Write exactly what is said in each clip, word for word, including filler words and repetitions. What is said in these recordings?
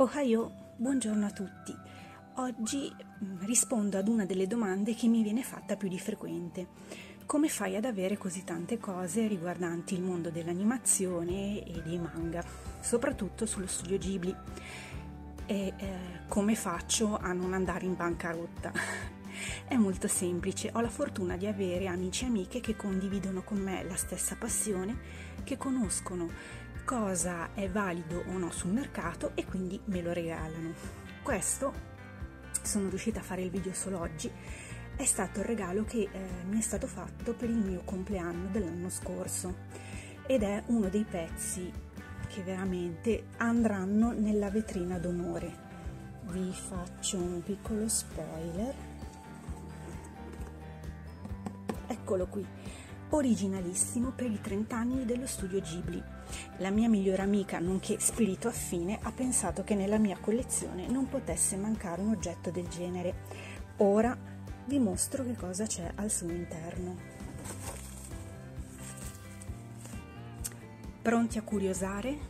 Ohayou, buongiorno a tutti. Oggi mh, rispondo ad una delle domande che mi viene fatta più di frequente. Come fai ad avere così tante cose riguardanti il mondo dell'animazione e dei manga, soprattutto sullo studio Ghibli? E eh, come faccio a non andare in bancarotta? È molto semplice, ho la fortuna di avere amici e amiche che condividono con me la stessa passione, che conoscono cosa è valido o no sul mercato e quindi me lo regalano. Questo, sono riuscita a fare il video solo oggi, è stato il regalo che eh, mi è stato fatto per il mio compleanno dell'anno scorso ed è uno dei pezzi che veramente andranno nella vetrina d'onore. Vi faccio un piccolo spoiler. Eccolo qui, originalissimo per i trenta anni dello studio Ghibli. La mia migliore amica, nonché spirito affine, ha pensato che nella mia collezione non potesse mancare un oggetto del genere. Ora vi mostro che cosa c'è al suo interno. Pronti a curiosare?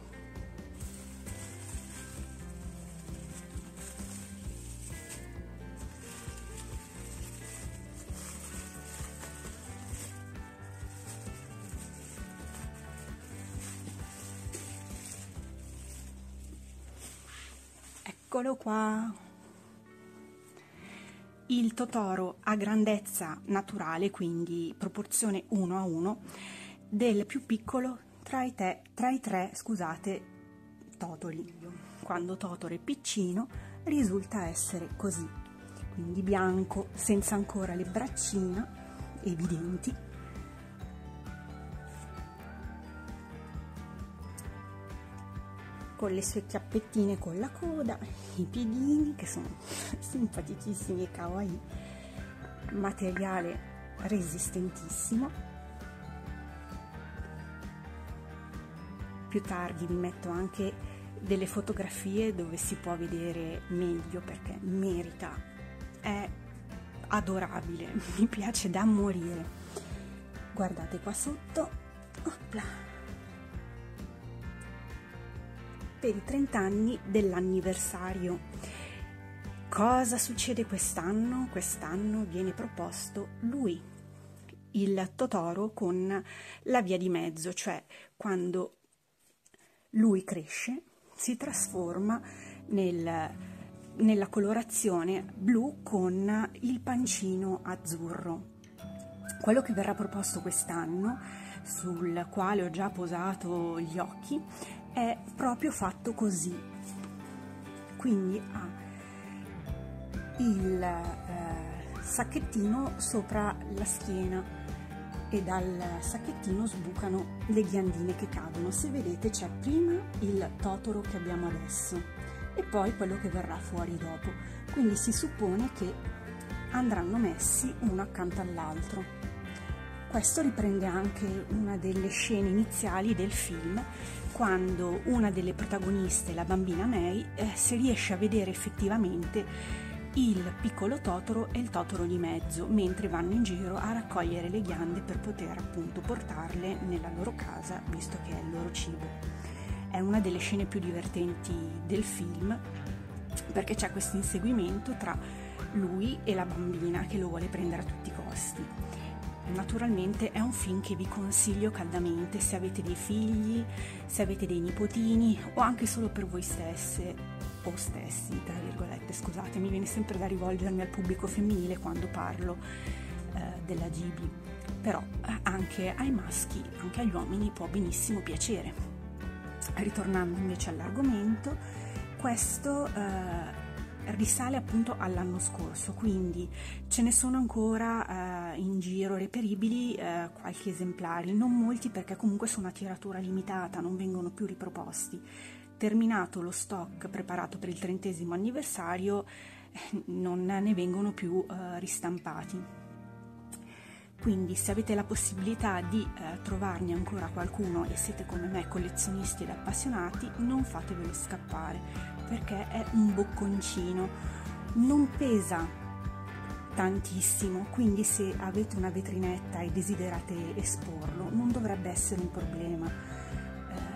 Eccolo qua, il Totoro a grandezza naturale, quindi proporzione uno a uno, del più piccolo tra i, te, tra i tre scusate, Totoli. Quando Totoro è piccino risulta essere così, quindi bianco, senza ancora le braccine evidenti, con le sue chiappettine con la coda, i piedini che sono simpaticissimi e kawaii, materiale resistentissimo. Più tardi vi metto anche delle fotografie dove si può vedere meglio perché merita, è adorabile, mi piace da morire. Guardate qua sotto, opla. Per i trenta anni dell'anniversario. Cosa succede quest'anno? Quest'anno viene proposto lui, il Totoro con la via di mezzo, cioè quando lui cresce si trasforma nel, nella colorazione blu con il pancino azzurro. Quello che verrà proposto quest'anno, sul quale ho già posato gli occhi, è proprio fatto così, quindi ha il eh, sacchettino sopra la schiena e dal sacchettino sbucano le ghiandine che cadono. Se vedete c'è prima il Totoro che abbiamo adesso e poi quello che verrà fuori dopo, quindi si suppone che andranno messi uno accanto all'altro. Questo riprende anche una delle scene iniziali del film, quando una delle protagoniste, la bambina Mei, eh, si riesce a vedere effettivamente il piccolo Totoro e il Totoro di mezzo, mentre vanno in giro a raccogliere le ghiande per poter appunto portarle nella loro casa, visto che è il loro cibo. È una delle scene più divertenti del film, perché c'è questo inseguimento tra lui e la bambina che lo vuole prendere a tutti i costi. Naturalmente è un film che vi consiglio caldamente se avete dei figli, se avete dei nipotini o anche solo per voi stesse o stessi, tra virgolette, scusate, mi viene sempre da rivolgermi al pubblico femminile quando parlo eh, della Ghibli, però eh, anche ai maschi, anche agli uomini può benissimo piacere. Ritornando invece all'argomento, questo eh, risale appunto all'anno scorso, quindi ce ne sono ancora eh, in giro reperibili eh, qualche esemplari, non molti perché comunque sono a tiratura limitata, non vengono più riproposti. Terminato lo stock preparato per il trentesimo anniversario eh, non ne vengono più eh, ristampati. Quindi se avete la possibilità di eh, trovarne ancora qualcuno e siete come me collezionisti ed appassionati, non fatevelo scappare, perché è un bocconcino, non pesa tantissimo, quindi se avete una vetrinetta e desiderate esporlo non dovrebbe essere un problema. Eh,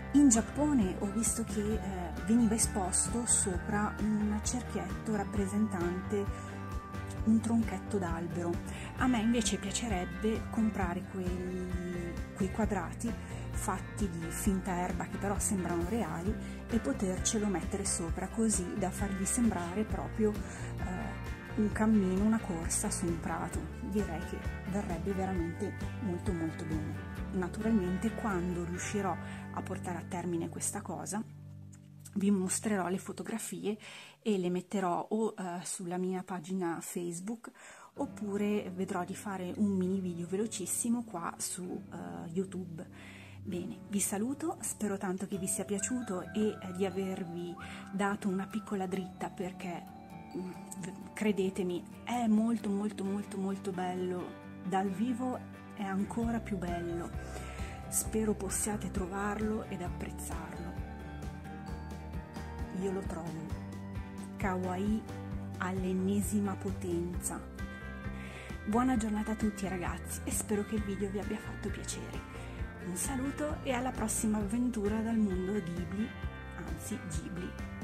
In Giappone ho visto che eh, veniva esposto sopra un cerchietto rappresentante un tronchetto d'albero. A me invece piacerebbe comprare quelli, quei quadrati fatti di finta erba che però sembrano reali e potercelo mettere sopra, così da fargli sembrare proprio eh, un cammino, una corsa su un prato. Direi che verrebbe veramente molto molto bene. Naturalmente, quando riuscirò a portare a termine questa cosa, vi mostrerò le fotografie e le metterò o eh, sulla mia pagina Facebook, oppure vedrò di fare un mini video velocissimo qua su uh, YouTube. Bene, vi saluto, spero tanto che vi sia piaciuto e eh, di avervi dato una piccola dritta, perché mh, credetemi, è molto molto molto molto bello. Dal vivo è ancora più bello. Spero possiate trovarlo ed apprezzarlo. Io lo trovo kawaii all'ennesima potenza. Buona giornata a tutti ragazzi e spero che il video vi abbia fatto piacere. Un saluto e alla prossima avventura dal mondo Ghibli, anzi Ghibli.